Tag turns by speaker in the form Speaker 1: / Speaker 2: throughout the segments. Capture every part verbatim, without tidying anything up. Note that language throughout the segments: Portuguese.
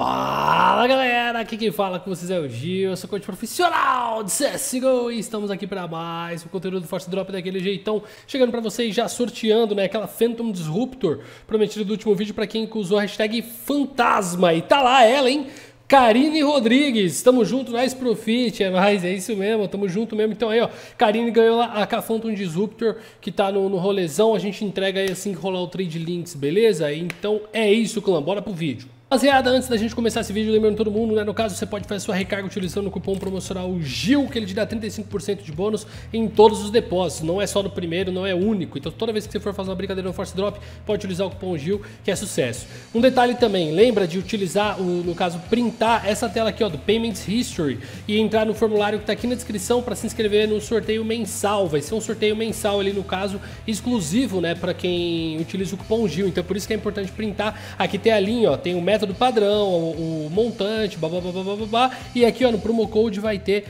Speaker 1: Fala galera, aqui quem fala com vocês é o Gil, eu sou coach profissional de C S G O e estamos aqui para mais um conteúdo do Force Drop daquele jeitão, chegando para vocês já sorteando, né, aquela Phantom Disruptor prometida do último vídeo para quem usou a hashtag Fantasma, e tá lá ela, hein? Karine Rodrigues, tamo junto, Nice Profit, é mais, é isso mesmo, tamo junto mesmo. Então aí, ó, Karine ganhou lá a K Phantom Disruptor, que tá no, no rolezão, a gente entrega aí assim que rolar o trade links, beleza? Então é isso, clã, bora pro vídeo. Rapaziada, antes da gente começar esse vídeo, lembrando todo mundo, né, no caso você pode fazer sua recarga utilizando o cupom promocional GIL, que ele te dá trinta e cinco por cento de bônus em todos os depósitos, não é só no primeiro, não é único, então toda vez que você for fazer uma brincadeira no Force Drop, pode utilizar o cupom GIL, que é sucesso. Um detalhe também, lembra de utilizar, o, no caso, printar essa tela aqui, ó, do Payments History e entrar no formulário que tá aqui na descrição para se inscrever no sorteio mensal, vai ser um sorteio mensal ali, no caso, exclusivo, né, para quem utiliza o cupom GIL, então por isso que é importante printar. Aqui tem a linha, ó, tem o método do padrão, o, o montante, blá, blá, blá, blá, blá, blá, e aqui, ó, no promo code vai ter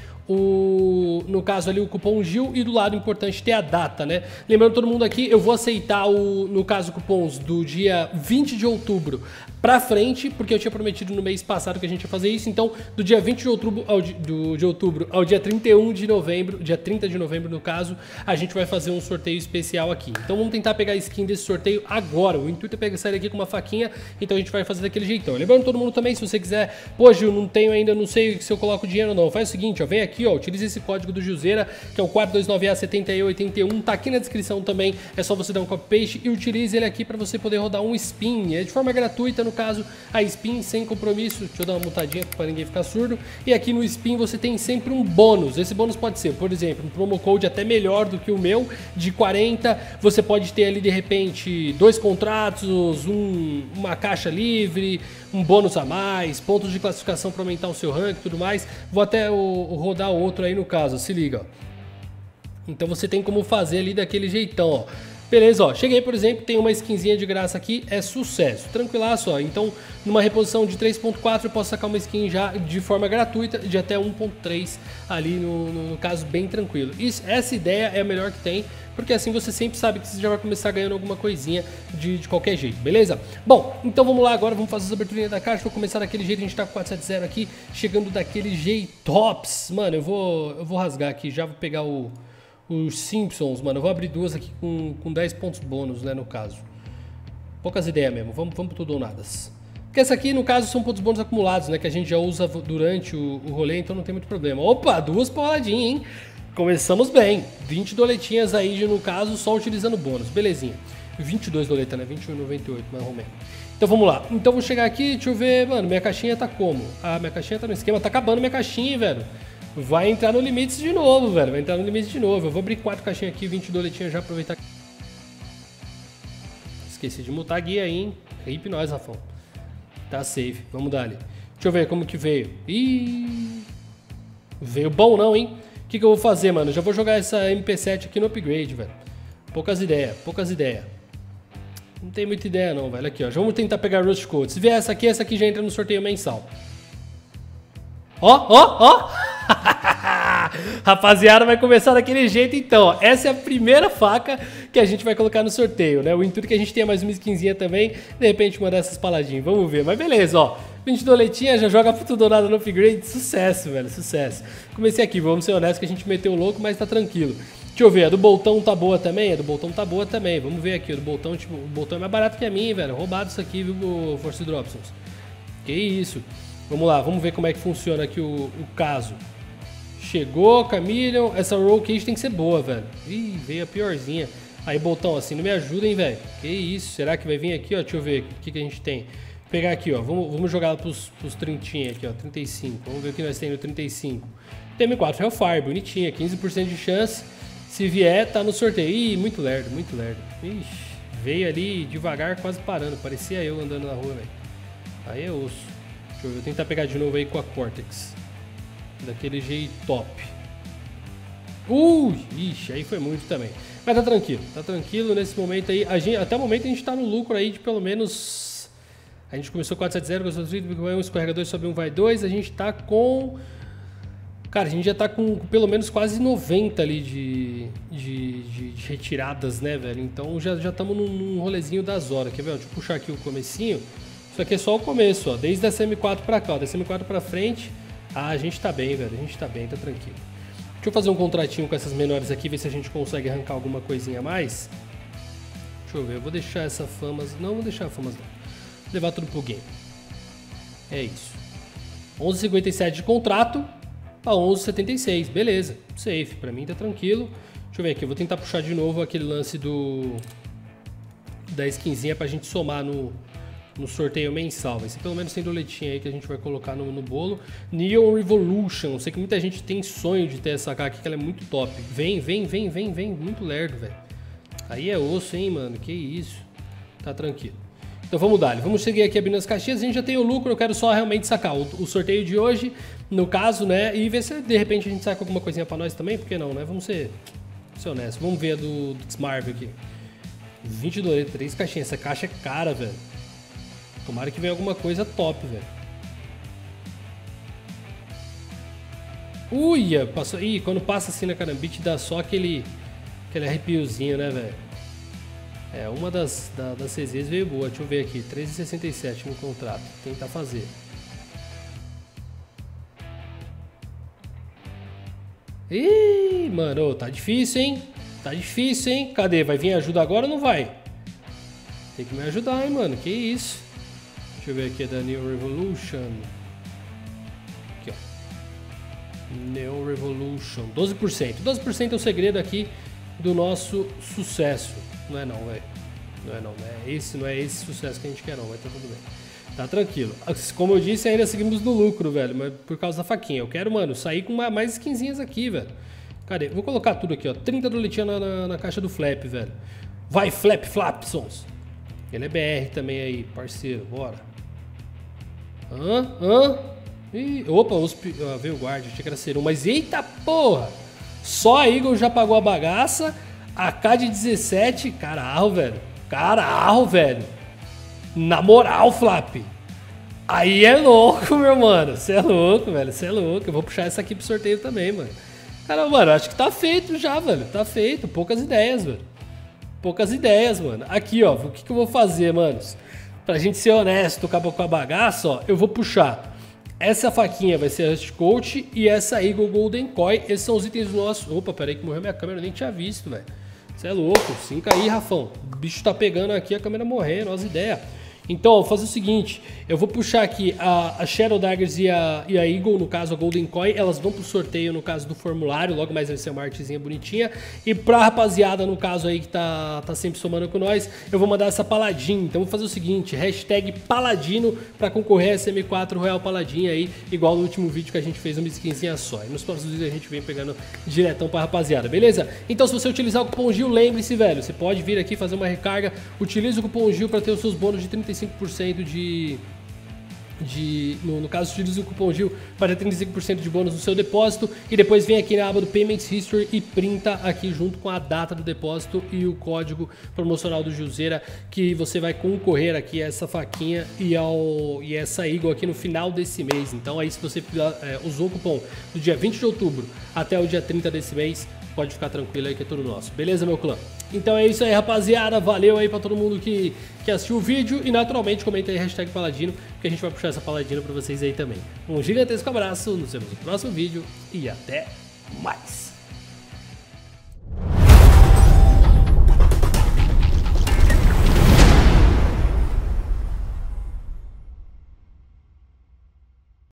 Speaker 1: o, no caso ali, o cupom GIL, e do lado importante ter a data, né? Lembrando todo mundo aqui, eu vou aceitar o, no caso, cupons do dia vinte de outubro pra frente, porque eu tinha prometido no mês passado que a gente ia fazer isso, então do dia vinte de outubro ao, do, de outubro ao dia trinta e um de novembro, dia trinta de novembro no caso, a gente vai fazer um sorteio especial aqui. Então vamos tentar pegar a skin desse sorteio agora, o intuito é pegar, sair aqui com uma faquinha, então a gente vai fazer daquele jeitão. Lembrando todo mundo também, se você quiser, pô Gil, não tenho ainda, não sei se eu coloco dinheiro ou não, faz o seguinte, ó, vem aqui, ó, utiliza esse código do Gilzeira, que é o quatro dois nove A sete zero oito um, tá aqui na descrição também, é só você dar um copy-paste e utilize ele aqui para você poder rodar um spin, é de forma gratuita, no caso, a spin sem compromisso. Deixa eu dar uma mutadinha para ninguém ficar surdo. E aqui no spin você tem sempre um bônus. Esse bônus pode ser, por exemplo, um promo code até melhor do que o meu, de quarenta. Você pode ter ali de repente dois contratos, um, uma caixa livre, um bônus a mais, pontos de classificação para aumentar o seu rank e tudo mais. Vou até o, o rodar outro aí no caso, se liga. Então você tem como fazer ali daquele jeitão, ó. Beleza, ó, cheguei, por exemplo, tem uma skinzinha de graça aqui, é sucesso, tranquilaço, ó, então numa reposição de três ponto quatro eu posso sacar uma skin já de forma gratuita de até um ponto três ali, no, no, no caso, bem tranquilo. Isso, essa ideia é a melhor que tem, porque assim você sempre sabe que você já vai começar ganhando alguma coisinha de, de qualquer jeito, beleza? Bom, então vamos lá agora, vamos fazer as aberturinhas da caixa, vou começar daquele jeito, a gente tá com quatro sete zero aqui, chegando daquele jeito, tops, mano, eu vou, eu vou rasgar aqui, já vou pegar o... os Simpsons, mano, eu vou abrir duas aqui com, com dez pontos bônus, né, no caso. Poucas ideias mesmo, vamos, vamos pro tudo ou nadas. Porque essa aqui, no caso, são pontos bônus acumulados, né, que a gente já usa durante o, o rolê, então não tem muito problema. Opa, duas pauladinhas, hein? Começamos bem. vinte doletinhas aí, no caso, só utilizando bônus, belezinha. vinte e dois doleta, né, vinte e um e noventa e oito, mais ou menos. Então vamos lá, então vou chegar aqui, deixa eu ver, mano, minha caixinha tá como? Ah, minha caixinha tá no esquema, tá acabando minha caixinha, velho. Vai entrar no limites de novo, velho. Vai entrar no limites de novo. Eu vou abrir quatro caixinhas aqui, vinte doletinhas já, aproveitar. Esqueci de mutar a guia aí, hein? Hip nós, Rafão. Tá safe. Vamos dar ali. Deixa eu ver como que veio. Ih! Veio bom não, hein? O que que eu vou fazer, mano? Já vou jogar essa M P sete aqui no upgrade, velho. Poucas ideias, poucas ideias. Não tem muita ideia não, velho. Aqui, ó. Já vamos tentar pegar Rust Code. Se vier essa aqui, essa aqui já entra no sorteio mensal. Ó, ó, ó! Rapaziada, vai começar daquele jeito então, ó. Essa é a primeira faca que a gente vai colocar no sorteio, né? O intuito é que a gente tenha mais uma skinzinha também, de repente mandar essas paladinhas, vamos ver. Mas beleza, ó, vinte doletinhas, já joga pro tudo ou nada no upgrade, sucesso, velho, sucesso. Comecei aqui, vamos ser honestos que a gente meteu o louco, mas tá tranquilo. Deixa eu ver, a do Boltão tá boa também? A do Boltão tá boa também, vamos ver aqui, a do Boltão, tipo, o Boltão é mais barato que a minha, velho, roubado isso aqui, viu, Force Dropsons. Que isso. Vamos lá, vamos ver como é que funciona aqui o, o caso. Chegou, Chameleon. Essa roll cage tem que ser boa, velho. Ih, veio a piorzinha. Aí, Boltão, assim, não me ajuda, hein, velho. Que isso, será que vai vir aqui, ó? Deixa eu ver o que, que a gente tem. Vou pegar aqui, ó. Vamos, vamos jogar pros, pros trintinha aqui, ó. trinta e cinco. Vamos ver o que nós temos no trinta e cinco. T M quatro Hellfire, bonitinha. quinze por cento de chance. Se vier, tá no sorteio. Ih, muito lerdo, muito lerdo. Ixi, veio ali devagar, quase parando. Parecia eu andando na rua, velho. Aí é osso. Deixa eu ver, vou tentar pegar de novo aí com a Cortex. Daquele jeito top. Ui, ixi, aí foi muito também. Mas tá tranquilo, tá tranquilo nesse momento aí. A gente, até o momento a gente tá no lucro aí de pelo menos... A gente começou quatro sete zero, vai um escorregador, sobe um, vai dois. A gente tá com... Cara, a gente já tá com, com pelo menos quase noventa ali de, de, de, de retiradas, né, velho? Então já estamos num, num rolezinho das horas. Quer ver? Deixa eu puxar aqui o comecinho. Isso aqui é só o começo, ó. Desde essa M quatro pra cá, ó. Dessa M quatro pra frente, ah, a gente tá bem, velho. A gente tá bem, tá tranquilo. Deixa eu fazer um contratinho com essas menores aqui, ver se a gente consegue arrancar alguma coisinha a mais. Deixa eu ver, eu vou deixar essa famas... Não, vou deixar a famas não. Vou levar tudo pro game. É isso. onze e cinquenta e sete de contrato a onze e setenta e seis. Beleza, safe. Pra mim tá tranquilo. Deixa eu ver aqui, eu vou tentar puxar de novo aquele lance do... da skinzinha pra gente somar no... no sorteio mensal. Vai ser pelo menos sem doletinha aí que a gente vai colocar no, no bolo. Neon Revolution. Sei que muita gente tem sonho de ter essa K aqui, que ela é muito top. Vem, vem, vem, vem, vem. Muito lerdo, velho. Aí é osso, hein, mano. Que isso. Tá tranquilo. Então vamos dar. Vamos seguir aqui abrindo as caixinhas. A gente já tem o lucro. Eu quero só realmente sacar o, o sorteio de hoje, no caso, né? E ver se de repente a gente saca alguma coisinha pra nós também. Por que não, né? Vamos ser, ser honestos. Vamos ver a do, do Smurf aqui. vinte dólares, três caixinhas. Essa caixa é cara, velho. Tomara que venha alguma coisa top, velho. Uia, passou. Ih, quando passa assim na carambite dá só aquele, aquele arrepiozinho, né, velho? É, uma das, da, das C Zs veio boa. Deixa eu ver aqui. três e sessenta e sete no contrato. Tentar fazer. Ih, mano, tá difícil, hein? Tá difícil, hein? Cadê? Vai vir ajuda agora ou não vai? Tem que me ajudar, hein, mano? Que isso? Deixa eu ver aqui, da Neon Revolution. Aqui, ó. Neon Revolution. doze por cento. doze por cento é o segredo aqui do nosso sucesso. Não é não, velho. Não é não, não é esse, não é esse sucesso que a gente quer não, vai tá tudo bem. Tá tranquilo. Como eu disse, ainda seguimos no lucro, velho, mas por causa da faquinha. Eu quero, mano, sair com uma, mais skinzinhas aqui, velho. Cadê? Vou colocar tudo aqui, ó. trinta doletinhas na, na, na caixa do Flap, velho. Vai, Flap, Flapsons. Ele é B R também aí, parceiro, bora. Hã? Hã? Ih, opa, os, ah, veio o guarda, achei que era ser um, mas eita porra! Só a Eagle já pagou a bagaça, a K de dezessete, caralho, velho. Caralho, velho. Na moral, Flap. Aí é louco, meu mano. Você é louco, velho. Você é louco. Eu vou puxar essa aqui pro sorteio também, mano. Cara, mano, acho que tá feito já, velho. Tá feito. Poucas ideias, velho. Poucas ideias, mano. Aqui, ó. O que, que eu vou fazer, manos? Pra gente ser honesto com a bagaça, ó. Eu vou puxar. Essa faquinha vai ser a Rust Coat e essa Eagle Golden Koi. Esses são os itens nossos. Opa, peraí que morreu minha câmera. Eu nem tinha visto, velho. Você é louco. Cinca aí, Rafão. O bicho tá pegando aqui, a câmera morrendo. Olha as ideias. Então, eu vou fazer o seguinte, eu vou puxar aqui a, a Shadow Daggers e a, e a Eagle, no caso a Golden Koi, elas vão pro sorteio no caso do formulário, logo mais vai ser uma artezinha bonitinha. E pra rapaziada, no caso aí que tá, tá sempre somando com nós, eu vou mandar essa Paladin. Então, eu vou fazer o seguinte, hashtag Paladino pra concorrer a essa M quatro Royal Paladin aí, igual no último vídeo que a gente fez uma skinzinha só. E nos próximos vídeos a gente vem pegando diretão pra rapaziada, beleza? Então, se você utilizar o cupom Gil, lembre-se, velho, você pode vir aqui fazer uma recarga, utiliza o cupom Gil pra ter os seus bônus de trinta e cinco por cento de, de no, no caso, utilize o cupom Gil para trinta e cinco por cento de bônus no seu depósito e depois vem aqui na aba do Payments History e printa aqui junto com a data do depósito e o código promocional do Gilzeira, que você vai concorrer aqui a essa faquinha e, ao, e essa Eagle aqui no final desse mês. Então aí, se você é, usou o cupom do dia vinte de outubro até o dia trinta desse mês, pode ficar tranquilo aí que é tudo nosso. Beleza, meu clã? Então é isso aí, rapaziada. Valeu aí pra todo mundo que, que assistiu o vídeo. E naturalmente comenta aí hashtag Paladino, que a gente vai puxar essa Paladino pra vocês aí também. Um gigantesco abraço, nos vemos no próximo vídeo e até mais.